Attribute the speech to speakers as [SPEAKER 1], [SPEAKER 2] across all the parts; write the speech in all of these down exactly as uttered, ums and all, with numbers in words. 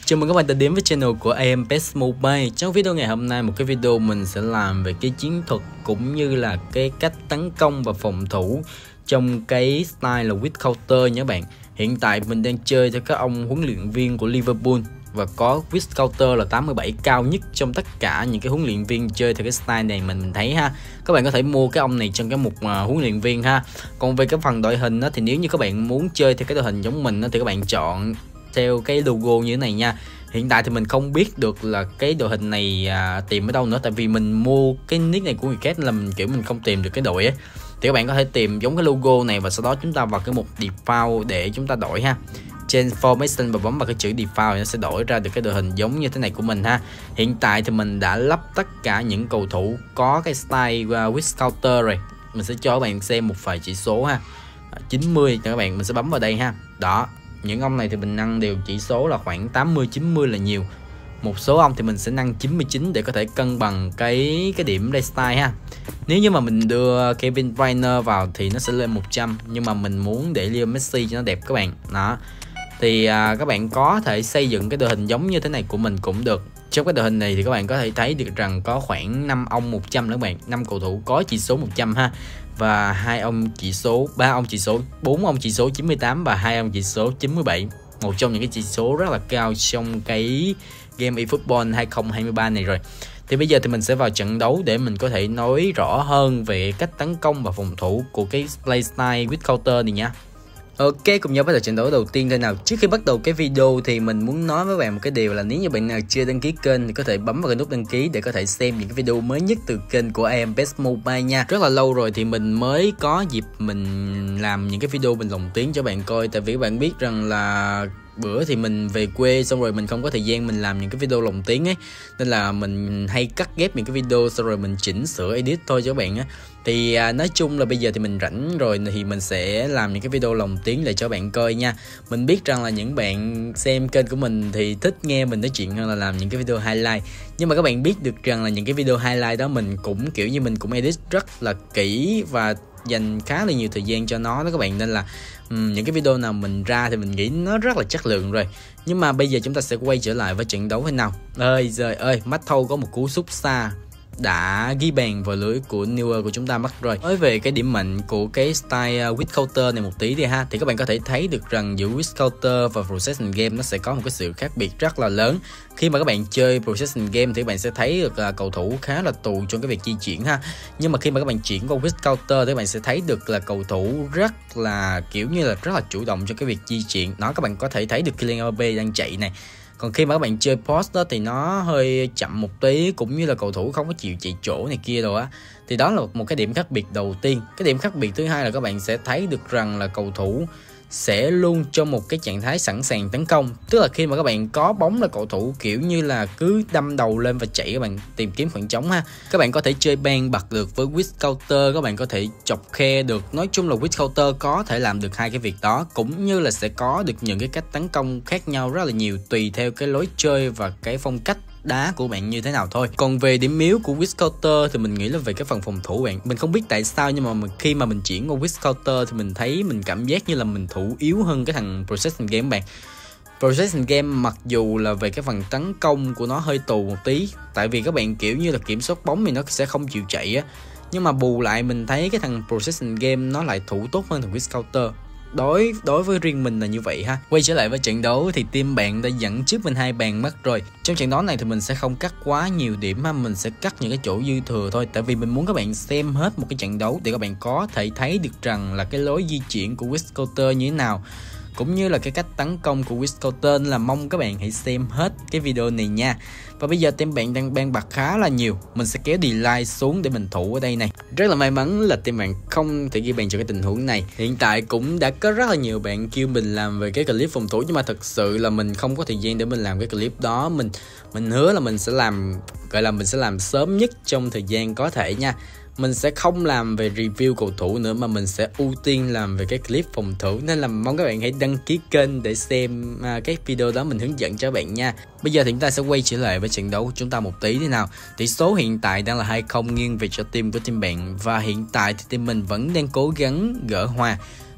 [SPEAKER 1] Chào mừng các bạn đã đến với channel của a em Best Mobile. Trong video ngày hôm nay, một cái video mình sẽ làm về cái chiến thuật cũng như là cái cách tấn công và phòng thủ trong cái style là with counter nha các bạn. Hiện tại mình đang chơi theo các ông huấn luyện viên của Liverpool và có with counter là tám mươi bảy cao nhất trong tất cả những cái huấn luyện viên chơi theo cái style này mình mình thấy ha. Các bạn có thể mua cái ông này trong cái mục uh, huấn luyện viên ha. Còn về cái phần đội hình đó, thì nếu như các bạn muốn chơi theo cái đội hình giống mình đó, thì các bạn chọn theo cái logo như thế này nha. Hiện tại thì mình không biết được là cái đội hình này à, tìm ở đâu nữa, tại vì mình mua cái nick này của người khác là mình kiểu mình không tìm được cái đội ấy. Thì các bạn có thể tìm giống cái logo này và sau đó chúng ta vào cái mục default để chúng ta đổi ha. Trên formation và bấm vào cái chữ default thì nó sẽ đổi ra được cái đội hình giống như thế này của mình ha. Hiện tại thì mình đã lắp tất cả những cầu thủ có cái style uh, with counter rồi. Mình sẽ cho các bạn xem một vài chỉ số ha. chín mươi cho các bạn, mình sẽ bấm vào đây ha. Đó. Những ông này thì mình nâng đều chỉ số là khoảng tám mươi chín mươi là nhiều. Một số ông thì mình sẽ nâng chín mươi chín để có thể cân bằng cái cái điểm playstyle ha. Nếu như mà mình đưa Kevin De Bruyne vào thì nó sẽ lên một trăm, nhưng mà mình muốn để Lionel Messi cho nó đẹp các bạn. Đó. Thì à, các bạn có thể xây dựng cái đội hình giống như thế này của mình cũng được. Trong cái đội hình này thì các bạn có thể thấy được rằng có khoảng năm ông một trăm nữa các bạn, năm cầu thủ có chỉ số một trăm ha. Và hai ông chỉ số, ba ông chỉ số, bốn ông chỉ số chín mươi tám và hai ông chỉ số chín mươi bảy. Một trong những cái chỉ số rất là cao trong cái game eFootball hai không hai ba này rồi. Thì bây giờ thì mình sẽ vào trận đấu để mình có thể nói rõ hơn về cách tấn công và phòng thủ của cái playstyle with counter này nha. Ok, cùng nhau bắt đầu trận đấu đầu tiên thôi nào. Trước khi bắt đầu cái video thì mình muốn nói với bạn một cái điều là nếu như bạn nào chưa đăng ký kênh thì có thể bấm vào cái nút đăng ký để có thể xem những cái video mới nhất từ kênh của a em Best Mobile nha. Rất là lâu rồi thì mình mới có dịp mình làm những cái video mình lồng tiếng cho bạn coi, tại vì các bạn biết rằng là bữa thì mình về quê xong rồi mình không có thời gian mình làm những cái video lồng tiếng ấy, nên là mình hay cắt ghép những cái video xong rồi mình chỉnh sửa edit thôi cho các bạn á. Thì à, nói chung là bây giờ thì mình rảnh rồi thì mình sẽ làm những cái video lồng tiếng để cho bạn coi nha. Mình biết rằng là những bạn xem kênh của mình thì thích nghe mình nói chuyện hơn là làm những cái video highlight, nhưng mà các bạn biết được rằng là những cái video highlight đó mình cũng kiểu như mình cũng edit rất là kỹ và dành khá là nhiều thời gian cho nó đó các bạn, nên là um, những cái video nào mình ra thì mình nghĩ nó rất là chất lượng rồi. Nhưng mà bây giờ chúng ta sẽ quay trở lại với trận đấu thế nào. Ơi giời ơi, Mathou có một cú sút xa đã ghi bàn vào lưới của Neuer của chúng ta mất rồi. Nói về cái điểm mạnh của cái style with counter này một tí đi ha, thì các bạn có thể thấy được rằng giữa with counter và possession game nó sẽ có một cái sự khác biệt rất là lớn. Khi mà các bạn chơi possession game thì các bạn sẽ thấy được là cầu thủ khá là tù trong cái việc di chuyển ha. Nhưng mà khi mà các bạn chuyển qua with counter thì các bạn sẽ thấy được là cầu thủ rất là kiểu như là rất là chủ động trong cái việc di chuyển. Đó, các bạn có thể thấy được Kylian Mbappé đang chạy này. Còn khi mà các bạn chơi post đó thì nó hơi chậm một tí, cũng như là cầu thủ không có chịu chạy chỗ này kia rồi á. Thì đó là một cái điểm khác biệt đầu tiên. Cái điểm khác biệt thứ hai là các bạn sẽ thấy được rằng là cầu thủ sẽ luôn trong một cái trạng thái sẵn sàng tấn công. Tức là khi mà các bạn có bóng là cầu thủ kiểu như là cứ đâm đầu lên và chạy, các bạn tìm kiếm khoảng trống ha. Các bạn có thể chơi ban bật được với with counter, các bạn có thể chọc khe được. Nói chung là with counter có thể làm được hai cái việc đó, cũng như là sẽ có được những cái cách tấn công khác nhau rất là nhiều tùy theo cái lối chơi và cái phong cách đá của bạn như thế nào thôi. Còn về điểm yếu của with counter thì mình nghĩ là về cái phần phòng thủ bạn. Mình không biết tại sao nhưng mà mình, khi mà mình chuyển qua with counter thì mình thấy mình cảm giác như là mình thủ yếu hơn cái thằng possession game bạn. Possession game mặc dù là về cái phần tấn công của nó hơi tù một tí, tại vì các bạn kiểu như là kiểm soát bóng thì nó sẽ không chịu chạy á, nhưng mà bù lại mình thấy cái thằng possession game nó lại thủ tốt hơn thằng with counter. Đối đối với riêng mình là như vậy ha. Quay trở lại với trận đấu thì team bạn đã dẫn trước mình hai bàn mất rồi. Trong trận đấu này thì mình sẽ không cắt quá nhiều điểm ha, mình sẽ cắt những cái chỗ dư thừa thôi, tại vì mình muốn các bạn xem hết một cái trận đấu để các bạn có thể thấy được rằng là cái lối di chuyển của with counter như thế nào, cũng như là cái cách tấn công của with counter, nên là mong các bạn hãy xem hết cái video này nha. Và bây giờ team bạn đang ban bật khá là nhiều, mình sẽ kéo delay xuống để mình thủ ở đây này. Rất là may mắn là team bạn không thể ghi bàn cho cái tình huống này. Hiện tại cũng đã có rất là nhiều bạn kêu mình làm về cái clip phòng thủ, nhưng mà thật sự là mình không có thời gian để mình làm cái clip đó. Mình mình hứa là mình sẽ làm, gọi là mình sẽ làm sớm nhất trong thời gian có thể nha. Mình sẽ không làm về review cầu thủ nữa mà mình sẽ ưu tiên làm về cái clip phòng thủ, nên là mong các bạn hãy đăng ký kênh để xem à, cái video đó mình hướng dẫn cho các bạn nha. Bây giờ thì chúng ta sẽ quay trở lại với trận đấu của chúng ta một tí thế nào. Tỷ số hiện tại đang là hai không nghiêng về cho team của team bạn, và hiện tại thì team mình vẫn đang cố gắng gỡ hòa.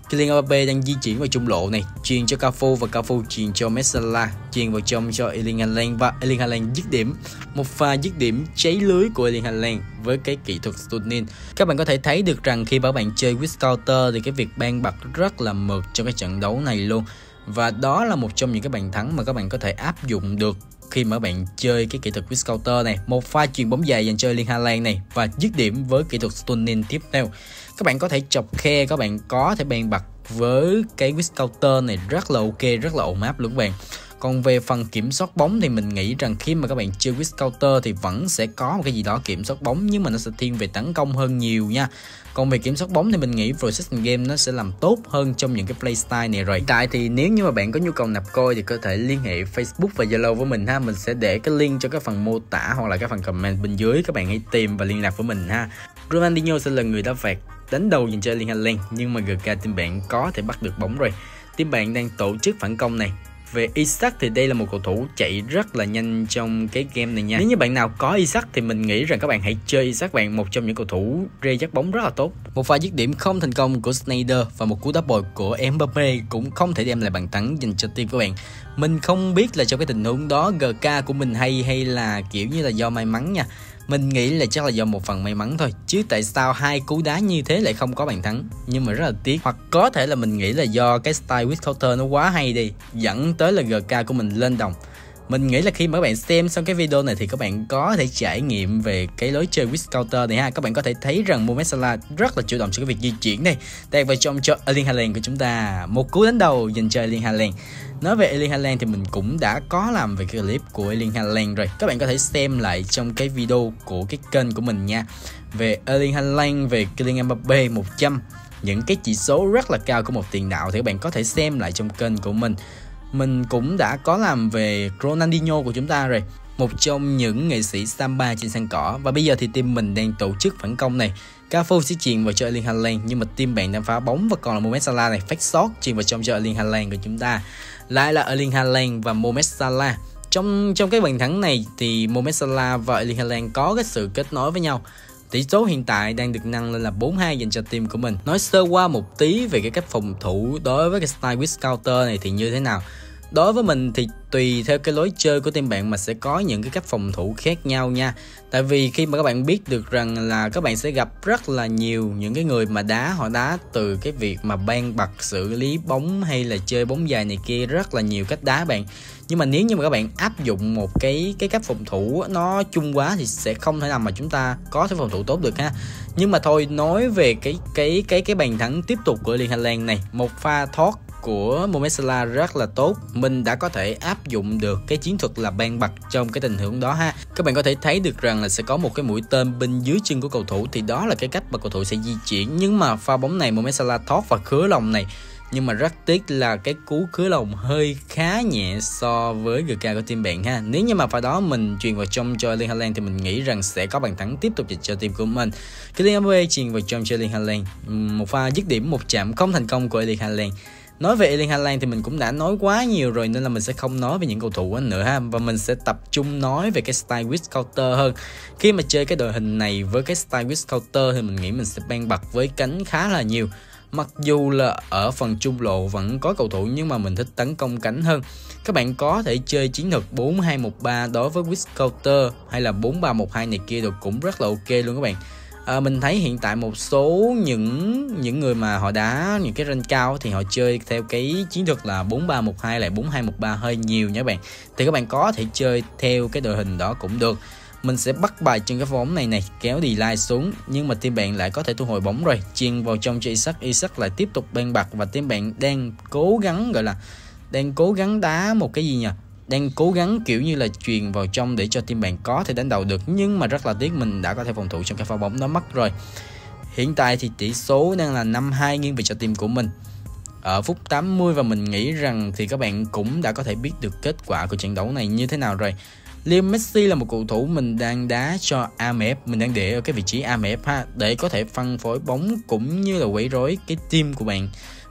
[SPEAKER 1] Kylian Mbappé đang di chuyển vào trung lộ này, truyền cho Cafu và Cafu truyền cho Messala, truyền vào trong cho Erling Haaland và Erling Haaland dứt điểm. Một pha dứt điểm cháy lưới của Erling Haaland với cái kỹ thuật stunning. Các bạn có thể thấy được rằng khi các bạn chơi with counter thì cái việc ban bật rất là mượt trong cái trận đấu này luôn. Và đó là một trong những cái bàn thắng mà các bạn có thể áp dụng được khi mà các bạn chơi cái kỹ thuật with counter này. Một pha chuyền bóng dài dành cho Erling Haaland này và dứt điểm với kỹ thuật stunning tiếp theo. Các bạn có thể chọc khe, các bạn có thể ban bật với cái with counter này rất là ok, rất là ổn áp luôn các bạn. Còn về phần kiểm soát bóng thì mình nghĩ rằng khi mà các bạn chơi with counter thì vẫn sẽ có một cái gì đó kiểm soát bóng, nhưng mà nó sẽ thiên về tấn công hơn nhiều nha. Còn về kiểm soát bóng thì mình nghĩ Precision Game nó sẽ làm tốt hơn trong những cái playstyle này rồi. Hiện tại thì nếu như mà bạn có nhu cầu nạp coin thì có thể liên hệ Facebook và Zalo với mình ha. Mình sẽ để cái link cho cái phần mô tả hoặc là cái phần comment bên dưới, các bạn hãy tìm và liên lạc với mình ha. Ronaldinho sẽ là người đá phạt đánh đầu dành cho Erling Haaland, nhưng mà giê ca team bạn có thể bắt được bóng rồi. Team bạn đang tổ chức phản công này. Về Isak thì đây là một cầu thủ chạy rất là nhanh trong cái game này nha. Nếu như bạn nào có Isak thì mình nghĩ rằng các bạn hãy chơi Isak, bạn một trong những cầu thủ rê dắt bóng rất là tốt. Một pha dứt điểm không thành công của Sneijder và một cú double của Mbappé cũng không thể đem lại bàn thắng dành cho team của bạn. Mình không biết là trong cái tình huống đó giê ca của mình hay hay là kiểu như là do may mắn nha. Mình nghĩ là chắc là do một phần may mắn thôi, chứ tại sao hai cú đá như thế lại không có bàn thắng, nhưng mà rất là tiếc. Hoặc có thể là mình nghĩ là do cái style with counter nó quá hay đi, dẫn tới là giê ca của mình lên đồng. Mình nghĩ là khi mà các bạn xem xong cái video này thì các bạn có thể trải nghiệm về cái lối chơi with counter này ha. Các bạn có thể thấy rằng Mohamed Salah rất là chủ động trong cái việc di chuyển này, đạt vào trong cho Erling Haaland của chúng ta. Một cú đánh đầu dành cho Erling Haaland. Nói về Erling Haaland thì mình cũng đã có làm về cái clip của Erling Haaland rồi. Các bạn có thể xem lại trong cái video của cái kênh của mình nha. Về Erling Haaland, về Kylian Mbappé một trăm, những cái chỉ số rất là cao của một tiền đạo thì các bạn có thể xem lại trong kênh của mình. Mình cũng đã có làm về Ronaldinho của chúng ta rồi, một trong những nghệ sĩ samba trên sân cỏ. Và bây giờ thì team mình đang tổ chức phản công này. Cafu sẽ chuyền vào cho Erling Haaland, nhưng mà team bạn đang phá bóng và còn là Mohamed Salah này, fake shot chuyền vào trong cho Erling Haaland của chúng ta. Lại là Erling Haaland và Mohamed Salah. Trong trong cái bàn thắng này thì Mohamed Salah và Erling Haaland có cái sự kết nối với nhau. Tỷ số hiện tại đang được nâng lên là bốn hai dành cho team của mình. Nói sơ qua một tí về cái cách phòng thủ đối với cái style with counter này thì như thế nào. Đối với mình thì tùy theo cái lối chơi của team bạn mà sẽ có những cái cách phòng thủ khác nhau nha. Tại vì khi mà các bạn biết được rằng là các bạn sẽ gặp rất là nhiều những cái người mà đá, họ đá từ cái việc mà ban bật, xử lý bóng hay là chơi bóng dài này kia, rất là nhiều cách đá bạn. Nhưng mà nếu như mà các bạn áp dụng một cái cái cách phòng thủ nó chung quá thì sẽ không thể nào mà chúng ta có thể phòng thủ tốt được ha. Nhưng mà thôi, nói về cái cái cái cái bàn thắng tiếp tục của Erling Haaland này, một pha thoát của Mohamed Salah rất là tốt. Mình đã có thể áp dụng được cái chiến thuật là ban bật trong cái tình huống đó ha. Các bạn có thể thấy được rằng là sẽ có một cái mũi tên bên dưới chân của cầu thủ, thì đó là cái cách mà cầu thủ sẽ di chuyển. Nhưng mà pha bóng này Mohamed Salah thoát và khứa lòng này, nhưng mà rất tiếc là cái cú khứa lòng hơi khá nhẹ so với giê ca của team bạn ha. Nếu như mà pha đó mình truyền vào trong cho Erling Haaland thì mình nghĩ rằng sẽ có bàn thắng tiếp tục dành cho team của mình. Kylian Mbappé truyền vào trong cho Erling Haaland, một pha dứt điểm một chạm không thành công của Erling Haaland. Nói về Erling Haaland thì mình cũng đã nói quá nhiều rồi nên là mình sẽ không nói về những cầu thủ nữa ha, và mình sẽ tập trung nói về cái style with counter hơn. Khi mà chơi cái đội hình này với cái style with counter thì mình nghĩ mình sẽ ban bật với cánh khá là nhiều. Mặc dù là ở phần trung lộ vẫn có cầu thủ nhưng mà mình thích tấn công cánh hơn. Các bạn có thể chơi chiến thuật bốn hai một ba đối với with counter hay là bốn ba một hai này kia được cũng rất là ok luôn các bạn. À, mình thấy hiện tại một số những những người mà họ đá những cái rank cao thì họ chơi theo cái chiến thuật là bốn ba một hai lại bốn hai một ba hơi nhiều nha các bạn. Thì các bạn có thể chơi theo cái đội hình đó cũng được. Mình sẽ bắt bài trên cái bóng này này, kéo delay xuống, nhưng mà team bạn lại có thể thu hồi bóng rồi, chuyền vào trong cho Isak. Isak lại tiếp tục ban bật và team bạn đang cố gắng gọi là đang cố gắng đá một cái gì nhỉ? Đang cố gắng kiểu như là truyền vào trong để cho team bạn có thể đánh đầu được, nhưng mà rất là tiếc mình đã có thể phòng thủ trong cái pha bóng đó mất rồi. Hiện tại thì tỷ số đang là năm hai nghiêng về cho team của mình ở phút tám mươi, và mình nghĩ rằng thì các bạn cũng đã có thể biết được kết quả của trận đấu này như thế nào rồi. Lionel Messi là một cầu thủ mình đang đá cho a em ép, mình đang để ở cái vị trí a em ép ha, để có thể phân phối bóng cũng như là quấy rối cái team của bạn.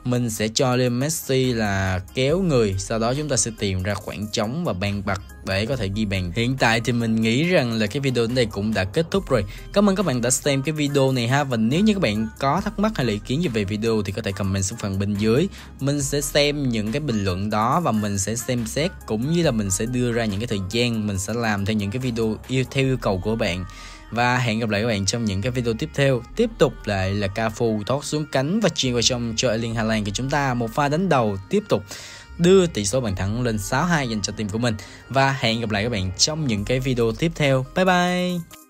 [SPEAKER 1] mình sẽ cho Lionel Messi là kéo người, sau đó chúng ta sẽ tìm ra khoảng trống và bàn bật để có thể ghi bàn. Hiện tại thì mình nghĩ rằng là cái video đến đây cũng đã kết thúc rồi. Cảm ơn các bạn đã xem cái video này ha. Và nếu như các bạn có thắc mắc hay là ý kiến gì về video thì có thể comment xuống phần bên dưới. Mình sẽ xem những cái bình luận đó và mình sẽ xem xét, cũng như là mình sẽ đưa ra những cái thời gian mình sẽ làm theo những cái video yêu theo yêu cầu của bạn. Và hẹn gặp lại các bạn trong những cái video tiếp theo. Tiếp tục lại là Cafu thoát xuống cánh và chuyền vào trong cho Erling Haaland của chúng ta. Một pha đánh đầu tiếp tục đưa tỷ số bàn thắng lên sáu hai dành cho team của mình. Và hẹn gặp lại các bạn trong những cái video tiếp theo. Bye bye.